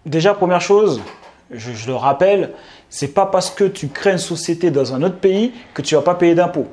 Déjà, première chose, je le rappelle, c'est pas parce que tu crées une société dans un autre pays que tu vas pas payer d'impôts.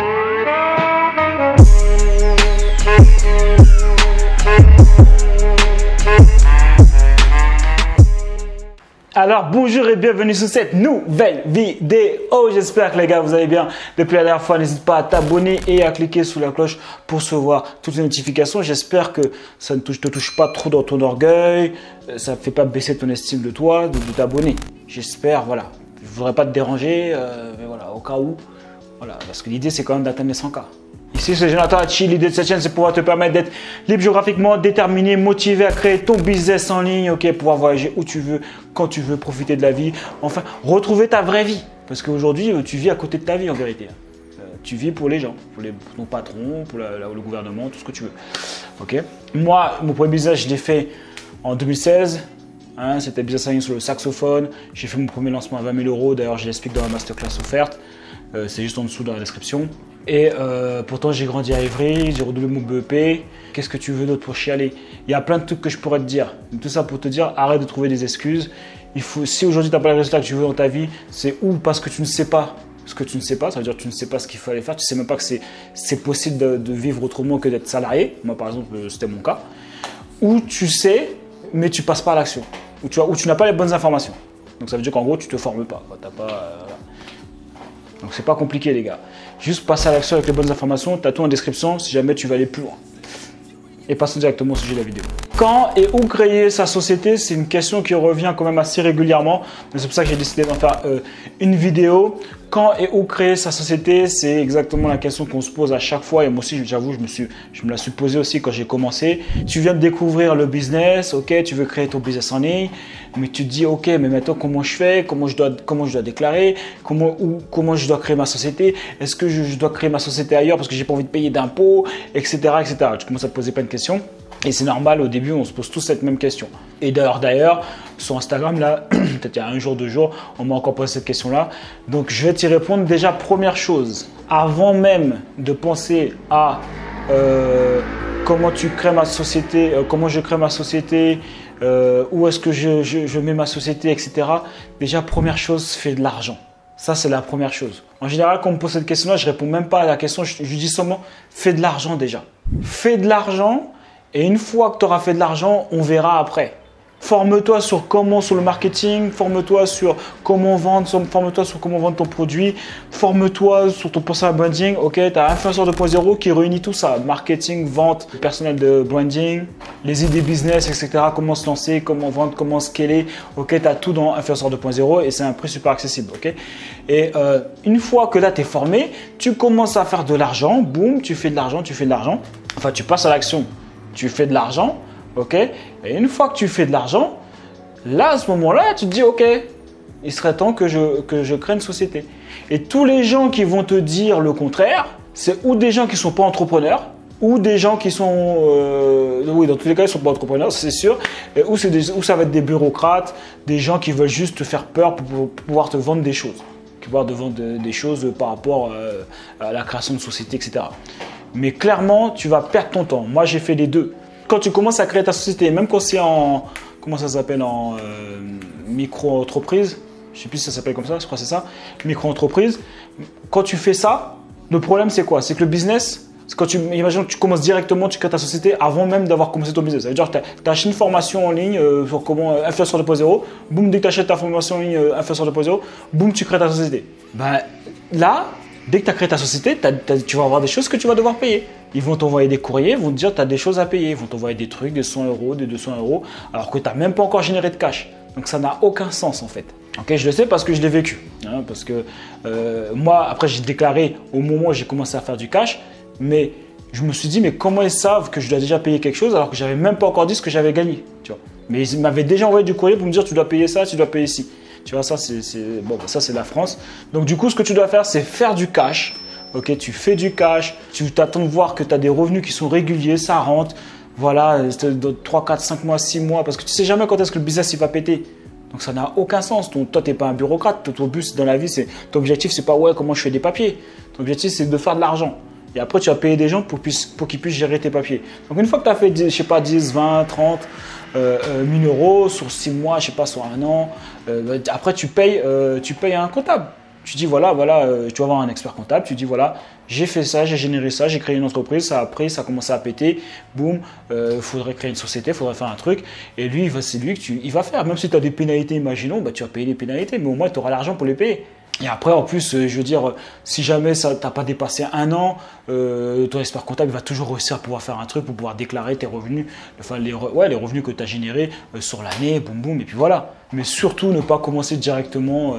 Alors bonjour et bienvenue sur cette nouvelle vidéo. J'espère que les gars vous allez bien. Depuis la dernière fois, n'hésite pas à t'abonner et à cliquer sur la cloche pour recevoir toutes les notifications. J'espère que ça ne te touche pas trop dans ton orgueil. Ça ne fait pas baisser ton estime de toi de t'abonner. J'espère, voilà. Je ne voudrais pas te déranger, mais voilà, au cas où. Voilà, parce que l'idée c'est quand même d'atteindre les 100K. Ici c'est Jonathan Hachi, l'idée de cette chaîne c'est pouvoir te permettre d'être libre géographiquement, déterminé, motivé à créer ton business en ligne, ok, pouvoir voyager où tu veux, quand tu veux, profiter de la vie, enfin retrouver ta vraie vie. Parce qu'aujourd'hui tu vis à côté de ta vie en vérité. Tu vis pour les gens, pour ton patron, pour le gouvernement, tout ce que tu veux. Ok. Moi, mon premier business je l'ai fait en 2016. Hein, c'était business en ligne sur le saxophone. J'ai fait mon premier lancement à 20 000 €. D'ailleurs je l'explique dans la masterclass offerte. C'est juste en dessous dans la description. Et pourtant, j'ai grandi à Évry, j'ai redoublé mon BEP. Qu'est-ce que tu veux d'autre pour chialer? Il y a plein de trucs que je pourrais te dire. Tout ça pour te dire, arrête de trouver des excuses. Si aujourd'hui, tu n'as pas le résultat que tu veux dans ta vie, c'est ou parce que tu ne sais pas ce que tu ne sais pas. Ça veut dire que tu ne sais pas ce qu'il fallait faire. Tu ne sais même pas que c'est possible de vivre autrement que d'être salarié. Moi, par exemple, c'était mon cas. Ou tu sais, mais tu ne passes pas à l'action. Ou tu n'as pas les bonnes informations. Donc, ça veut dire qu'en gros, tu ne te formes pas. T'as pas donc c'est pas compliqué les gars. Juste passer à l'action avec les bonnes informations, t'as tout en description si jamais tu veux aller plus loin. Et passons directement au sujet de la vidéo. Quand et où créer sa société, c'est une question qui revient quand même assez régulièrement. C'est pour ça que j'ai décidé d'en faire une vidéo. Quand et où créer sa société, c'est exactement la question qu'on se pose à chaque fois. Et moi aussi, j'avoue, je me la suis posée aussi quand j'ai commencé. Tu viens de découvrir le business, ok, tu veux créer ton business en ligne, mais tu te dis, ok, mais maintenant comment je fais, comment je dois déclarer, comment je dois créer ma société, est-ce que je dois créer ma société ailleurs parce que j'ai pas envie de payer d'impôts, etc., etc. Tu commences à te poser plein de questions. Et c'est normal, au début, on se pose tous cette même question. Et d'ailleurs, sur Instagram, là, peut-être il y a un jour, 2 jours, on m'a encore posé cette question-là. Donc, je vais t'y répondre. Déjà, première chose, avant même de penser à comment tu crées ma société, comment je crée ma société, où est-ce que je mets ma société, etc. Déjà, première chose, fais de l'argent. Ça, c'est la première chose. En général, quand on me pose cette question-là, je ne réponds même pas à la question. Je dis seulement, fais de l'argent déjà. Fais de l'argent. Et une fois que tu auras fait de l'argent, on verra après. Forme-toi sur le marketing, forme-toi sur comment vendre, forme-toi sur comment vendre ton produit, forme-toi sur ton personal branding. Ok, tu as Influenceur 2.0 qui réunit tout ça, marketing, vente, personnel de branding, les idées business, etc. Comment se lancer, comment vendre, comment scaler. Ok, tu as tout dans Influenceur 2.0 et c'est un prix super accessible. Ok, et une fois que là tu es formé, tu commences à faire de l'argent. Boum, tu fais de l'argent, tu fais de l'argent. Enfin, tu passes à l'action. Tu fais de l'argent, ok? Et une fois que tu fais de l'argent, là, à ce moment-là, tu te dis, ok, il serait temps que je crée une société. Et tous les gens qui vont te dire le contraire, c'est ou des gens qui ne sont pas entrepreneurs, ou des gens qui sont… oui, dans tous les cas, ils ne sont pas entrepreneurs, c'est sûr. Ou ça va être des bureaucrates, des gens qui veulent juste te faire peur pour pouvoir te vendre des choses. Qui vont te vendre des choses par rapport à la création de société, etc. Mais clairement, tu vas perdre ton temps. Moi, j'ai fait les deux. Quand tu commences à créer ta société, même quand c'est en… Comment ça s'appelle? En micro-entreprise. Je ne sais plus si ça s'appelle comme ça, je crois que c'est ça. Micro-entreprise. Quand tu fais ça, le problème, c'est quoi? C'est que le business, c'est quand imagine que tu commences directement, tu crées ta société avant même d'avoir commencé ton business. Ça veut dire que tu as acheté une formation en ligne sur comment Influenceur 2.0. Boum, dès que tu achètes ta formation en ligne Influenceur 2.0, boum, tu crées ta société. Ben, là… Dès que tu as créé ta société, tu vas avoir des choses que tu vas devoir payer. Ils vont t'envoyer des courriers, ils vont te dire que tu as des choses à payer. Ils vont t'envoyer des trucs, des 100 €, des 200 €, alors que tu n'as même pas encore généré de cash. Donc ça n'a aucun sens en fait. Ok, je le sais parce que je l'ai vécu. Hein, parce que moi, après j'ai déclaré au moment où j'ai commencé à faire du cash, mais je me suis dit, mais comment ils savent que je dois déjà payer quelque chose alors que je n'avais même pas encore dit ce que j'avais gagné, tu vois. Mais ils m'avaient déjà envoyé du courrier pour me dire, tu dois payer ça, tu dois payer ci. Tu vois, ça c'est la France. Donc du coup, ce que tu dois faire, c'est faire du cash. Ok, tu fais du cash, tu t'attends de voir que tu as des revenus qui sont réguliers, ça rentre. Voilà, 3, 4, 5 mois, 6 mois, parce que tu ne sais jamais quand est-ce que le business il va péter. Donc ça n'a aucun sens. Toi, tu n'es pas un bureaucrate. Ton but dans la vie, ton objectif, c'est pas ouais, comment je fais des papiers. Ton objectif, c'est de faire de l'argent. et après tu vas payer des gens pour qu'ils puissent gérer tes papiers. Donc une fois que tu as fait, je sais pas, 10, 20, 30 1000 euros sur 6 mois, je sais pas, sur un an, après tu payes un comptable. Tu dis voilà, tu vas voir un expert comptable, tu dis voilà, j'ai fait ça, j'ai généré ça, j'ai créé une entreprise, ça a pris, ça a commencé à péter, boum, faudrait créer une société, faudrait faire un truc, et lui, c'est lui il va faire. Même si tu as des pénalités, imaginons, bah, tu vas payer les pénalités, mais au moins tu auras l'argent pour les payer. Et après, en plus, je veux dire, si jamais tu n'as pas dépassé un an, ton expert comptable va toujours réussir à pouvoir faire un truc pour pouvoir déclarer tes revenus, enfin les revenus que tu as générés sur l'année, boum boum, et puis voilà. Mais surtout, ne pas commencer directement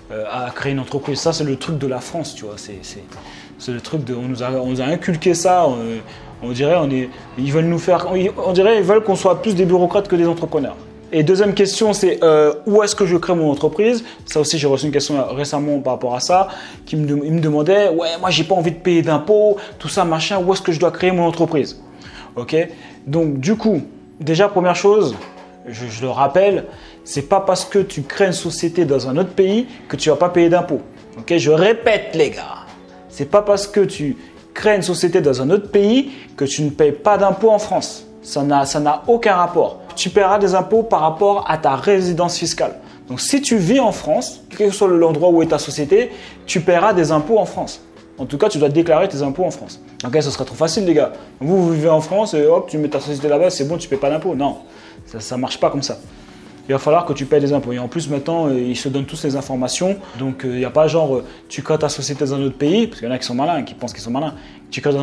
à créer une entreprise. Ça, c'est le truc de la France, tu vois. C'est le truc on nous a inculqué ça. On dirait, ils veulent nous faire, on dirait, ils veulent qu'on soit plus des bureaucrates que des entrepreneurs. Et deuxième question, c'est où est-ce que je crée mon entreprise? Ça aussi, j'ai reçu une question récemment par rapport à ça, il me demandait, ouais, moi, j'ai pas envie de payer d'impôts, tout ça, machin, où est-ce que je dois créer mon entreprise? Ok? Donc, du coup, déjà, première chose, je le rappelle, c'est pas parce que tu crées une société dans un autre pays que tu vas pas payer d'impôts. Ok? Je répète, les gars, c'est pas parce que tu crées une société dans un autre pays que tu ne payes pas d'impôts en France. Ça n'a aucun rapport. Tu paieras des impôts par rapport à ta résidence fiscale. Donc, si tu vis en France, quel que soit l'endroit où est ta société, tu paieras des impôts en France. En tout cas, tu dois déclarer tes impôts en France. Ok, ce serait trop facile, les gars. Vous vivez en France et hop, tu mets ta société là-bas, c'est bon, tu ne payes pas d'impôts. Non, ça ne marche pas comme ça. Il va falloir que tu payes des impôts. Et en plus, maintenant, ils se donnent tous les informations. Donc, il n'y a pas genre, tu crées ta société dans un autre pays, parce qu'il y en a qui sont malins, qui pensent qu'ils sont malins. Tu crées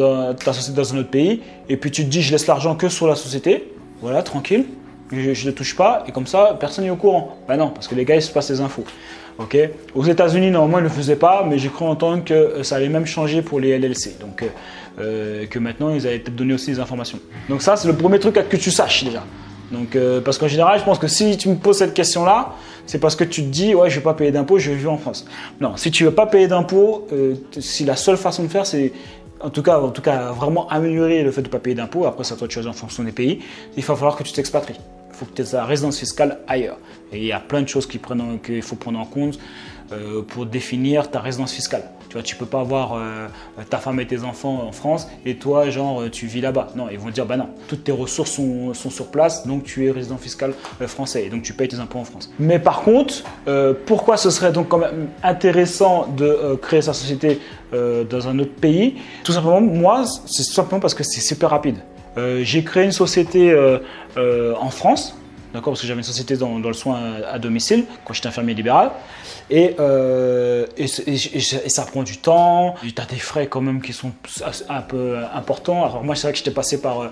ta société dans un autre pays, et puis tu te dis, je laisse l'argent que sur la société. Voilà, tranquille. Je ne le touche pas, et comme ça, personne n'est au courant. Ben non, parce que les gars, ils se passent les infos. Ok. Aux États-Unis, normalement, ils ne le faisaient pas, mais j'ai cru entendre que ça allait même changer pour les LLC. Donc, que maintenant, ils allaient peut-être donner aussi des informations. Donc, ça, c'est le premier truc que tu saches déjà. Donc, parce qu'en général, je pense que si tu me poses cette question-là, c'est parce que tu te dis, ouais, je ne vais pas payer d'impôts, je vais vivre en France. Non, si tu ne veux pas payer d'impôts, si la seule façon de faire, c'est en tout cas, vraiment améliorer le fait de ne pas payer d'impôts, après, ça toi de choisir en fonction des pays, il va falloir que tu t'expatries. Il faut que tu aies ta résidence fiscale ailleurs. Et il y a plein de choses qu'il faut prendre en compte pour définir ta résidence fiscale. Tu vois, tu peux pas avoir ta femme et tes enfants en France et toi, genre, tu vis là-bas. Non, ils vont dire, bah non, toutes tes ressources sont sur place, donc tu es résident fiscal français et donc tu payes tes impôts en France. Mais par contre, pourquoi ce serait donc quand même intéressant de créer sa société dans un autre pays? Tout simplement, moi, c'est tout simplement parce que c'est super rapide. J'ai créé une société en France, d'accord, parce que j'avais une société dans le soin à domicile quand j'étais infirmier libéral. Et ça prend du temps, tu as des frais quand même qui sont un peu importants. Alors moi, c'est vrai que j'étais passé par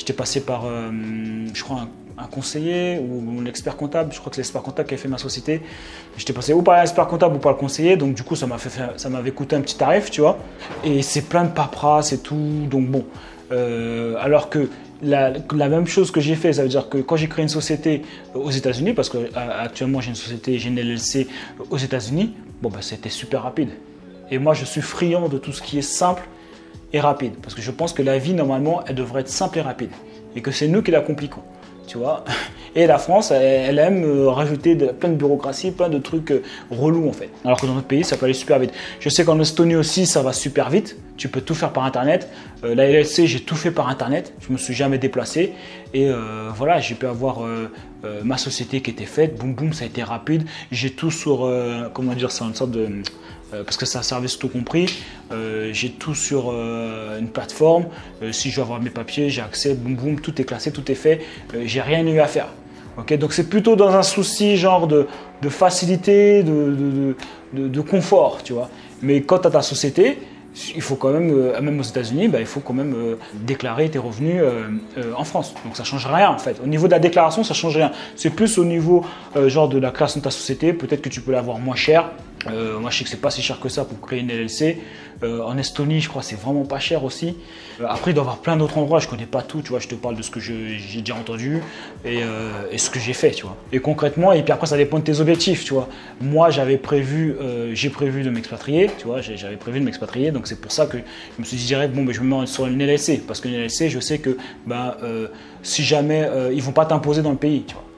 je crois, un conseiller ou l'expert comptable. Je crois que c'est l'expert comptable qui avait fait ma société. J'étais passé ou par l'expert comptable ou par le conseiller. Donc du coup, ça m'avait coûté un petit tarif, tu vois. Et c'est plein de paperasse et tout. Donc bon, alors que la même chose que j'ai fait, ça veut dire que quand j'ai créé une société aux États-Unis, parce que actuellement j'ai une LLC aux États-Unis, bon bah c'était super rapide. Et moi je suis friand de tout ce qui est simple et rapide, parce que je pense que la vie normalement elle devrait être simple et rapide, et que c'est nous qui la compliquons, tu vois. Et la France, elle aime rajouter plein de bureaucratie, plein de trucs relous en fait. Alors que dans notre pays, ça peut aller super vite. Je sais qu'en Estonie aussi, ça va super vite. Tu peux tout faire par Internet. La LLC, j'ai tout fait par Internet. Je me suis jamais déplacé. Et voilà, j'ai pu avoir ma société qui était faite. Boum, boum, ça a été rapide. J'ai tout sur, comment dire, c'est une sorte de... parce que c'est un service tout compris, j'ai tout sur une plateforme. Si je veux avoir mes papiers, j'ai accès, boum boum, tout est classé, tout est fait. J'ai rien eu à faire. Okay, donc c'est plutôt dans un souci genre de facilité, de confort, tu vois. Mais quand tu as ta société, il faut quand même aux États-Unis, il faut quand même déclarer tes revenus en France. Donc ça ne change rien en fait. Au niveau de la déclaration, ça ne change rien. C'est plus au niveau genre de la création de ta société. Peut-être que tu peux l'avoir moins cher. Moi je sais que c'est pas si cher que ça pour créer une LLC. En Estonie, je crois que c'est vraiment pas cher aussi. Après, il doit y avoir plein d'autres endroits, je connais pas tout, tu vois. Je te parle de ce que j'ai déjà entendu et ce que j'ai fait, tu vois. Et concrètement, et puis après, ça dépend de tes objectifs, tu vois. Moi, j'ai prévu de m'expatrier, tu vois. J'avais prévu de m'expatrier, donc c'est pour ça que je me suis dit direct, bon, ben, je me mets sur une LLC, parce qu'une LLC, je sais que si jamais ils vont pas t'imposer dans le pays, tu vois.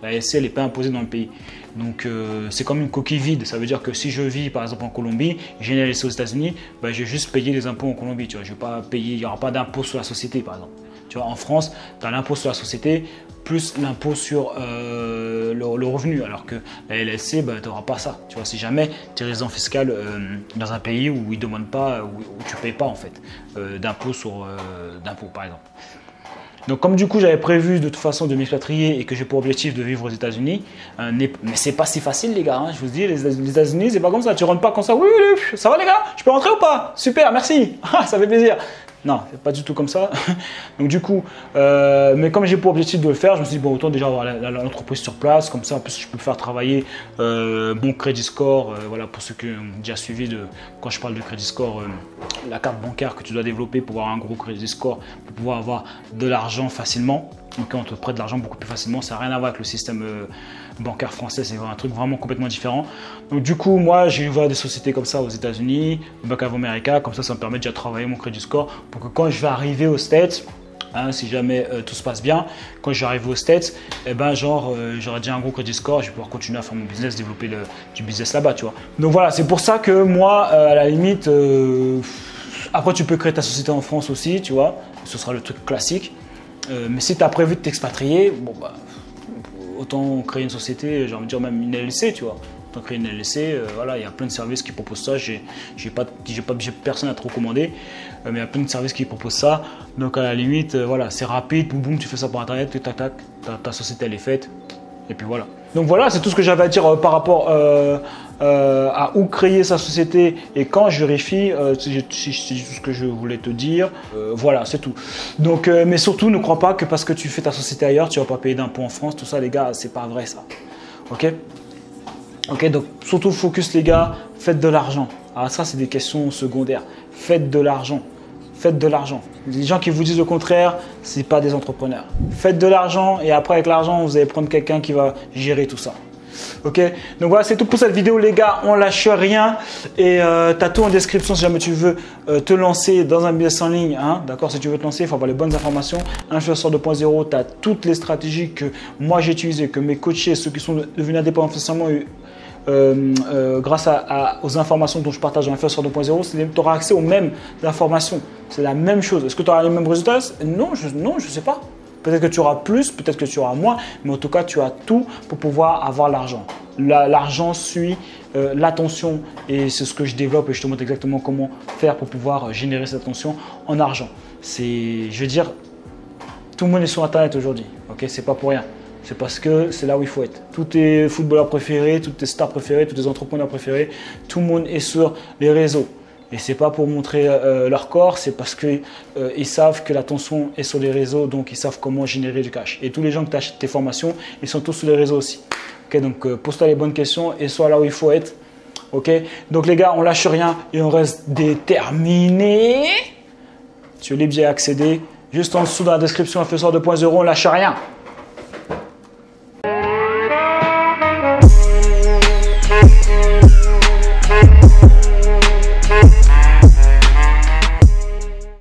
La SC, elle n'est pas imposée dans le pays. Donc, c'est comme une coquille vide. Ça veut dire que si je vis, par exemple, en Colombie, j'ai une LLC aux États-Unis, ben, je vais juste payer les impôts en Colombie. Tu vois. Je vais pas payer, il n'y aura pas d'impôt sur la société, par exemple. Tu vois, en France, tu as l'impôt sur la société plus l'impôt sur le revenu. Alors que la LLC, ben, tu n'auras pas ça. Tu vois, si jamais tu es résident fiscal dans un pays où ils ne demandent pas, où tu ne payes pas, en fait, d'impôt par exemple. Donc comme du coup j'avais prévu de toute façon de m'expatrier et que j'ai pour objectif de vivre aux États-Unis, mais c'est pas si facile les gars, hein, je vous dis, les États-Unis c'est pas comme ça, tu rentres pas comme ça, oui, ça va les gars, je peux rentrer ou pas? Super, merci, ça fait plaisir. Non, c'est pas du tout comme ça. Donc du coup, mais comme j'ai pour objectif de le faire, je me suis dit bon autant déjà avoir l'entreprise sur place, comme ça en plus je peux faire travailler mon crédit score. Voilà pour ceux qui ont déjà suivi quand je parle de crédit score, la carte bancaire que tu dois développer pour avoir un gros crédit score, pour pouvoir avoir de l'argent facilement. Donc on te prête de l'argent beaucoup plus facilement, ça n'a rien à voir avec le système bancaire français, c'est un truc vraiment complètement différent. Donc du coup, moi j'ai ouvert des sociétés comme ça aux États-Unis, Bank of America, comme ça me permet déjà de travailler mon crédit score pour que quand je vais arriver aux States, hein, si jamais tout se passe bien, quand je vais arriver aux States, eh ben, j'aurai déjà un gros crédit score, je vais pouvoir continuer à faire mon business, développer du business là-bas, tu vois. Donc voilà, c'est pour ça que moi, à la limite, après tu peux créer ta société en France aussi, tu vois, ce sera le truc classique. Mais si tu as prévu de t'expatrier, bon, bah, autant créer une société, j'ai envie de dire même une LLC, tu vois. Autant créer une LLC, voilà, il y a plein de services qui proposent ça. J'ai personne à te recommander, mais il y a plein de services qui proposent ça. Donc à la limite, voilà, c'est rapide, boum boum, tu fais ça par internet, tac tac, ta société elle est faite, et puis voilà. Donc voilà, c'est tout ce que j'avais à dire par rapport à où créer sa société et quand je vérifie, c'est tout ce que je voulais te dire. Voilà, c'est tout. Donc, mais surtout, ne crois pas que parce que tu fais ta société ailleurs, tu ne vas pas payer d'impôts en France. Tout ça, les gars, c'est pas vrai ça. Ok? Ok, donc surtout focus, les gars, faites de l'argent. Alors ça, c'est des questions secondaires. Faites de l'argent. Faites de l'argent. Les gens qui vous disent le contraire, ce n'est pas des entrepreneurs. Faites de l'argent et après, avec l'argent, vous allez prendre quelqu'un qui va gérer tout ça. Ok, donc voilà, c'est tout pour cette vidéo les gars, on lâche rien et tu as tout en description si jamais tu veux te lancer dans un business en ligne, hein, d'accord. Si tu veux te lancer, il faut avoir les bonnes informations. Influenceur 2.0, tu as toutes les stratégies que moi j'ai utilisées, que mes coachés, ceux qui sont devenus indépendants financièrement grâce aux informations dont je partage dans Influenceur 2.0, tu auras accès aux mêmes informations, c'est la même chose. Est-ce que tu auras les mêmes résultats? Non, je ne sais pas. Peut-être que tu auras plus, peut-être que tu auras moins, mais en tout cas, tu as tout pour pouvoir avoir l'argent. L'argent suit l'attention et c'est ce que je développe et je te montre exactement comment faire pour pouvoir générer cette attention en argent. Je veux dire, tout le monde est sur Internet aujourd'hui, ok? C'est pas pour rien. C'est parce que c'est là où il faut être. Tous tes footballeurs préférés, toutes tes stars préférées, tous tes entrepreneurs préférés, tout le monde est sur les réseaux. Et ce n'est pas pour montrer leur corps, c'est parce qu'ils savent que l'attention est sur les réseaux, donc ils savent comment générer du cash. Et tous les gens qui t'achètent tes formations, ils sont tous sur les réseaux aussi. Okay, donc pose-toi les bonnes questions et sois là où il faut être. Okay, donc les gars, on lâche rien et on reste déterminé. Tu es libre d'y accéder. Juste en dessous dans la description, Influenceur 2.0, on lâche rien.